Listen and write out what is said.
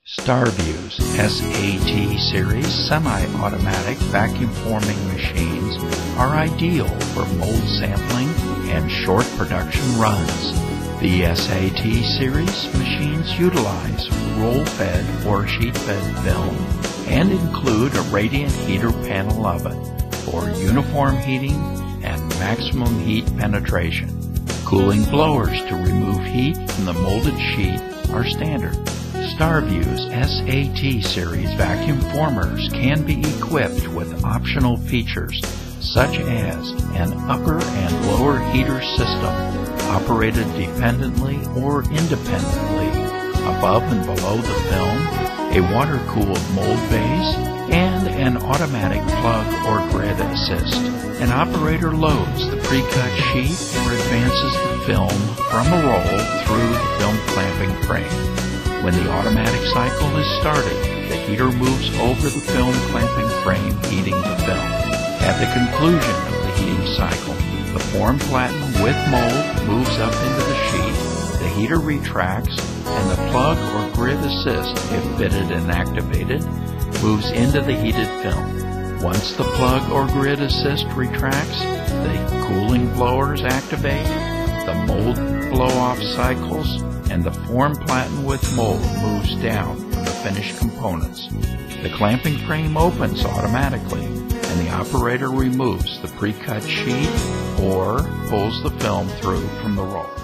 StarView's SAT series semi-automatic vacuum forming machines are ideal for mold sampling and short production runs. The SAT series machines utilize roll-fed or sheet-fed film and include a radiant heater panel oven for uniform heating and maximum heat penetration. Cooling blowers to remove heat from the molded sheet are standard. StarView's SAT series vacuum formers can be equipped with optional features such as an upper and lower heater system operated dependently or independently, above and below the film, a water-cooled mold base, and an automatic plug or grid assist. An operator loads the pre-cut sheet or advances the film from a roll through the film clamping frame. When the automatic cycle is started, the heater moves over the film clamping frame, heating the film. At the conclusion of the heating cycle, the form flattened with mold moves up into the sheet, the heater retracts, and the plug or grid assist, if fitted and activated, moves into the heated film. Once the plug or grid assist retracts, the cooling blowers activate, the mold blow-off cycles, and the form flattened with mold moves down to the finished components. The clamping frame opens automatically, and the operator removes the pre-cut sheet or pulls the film through from the roll.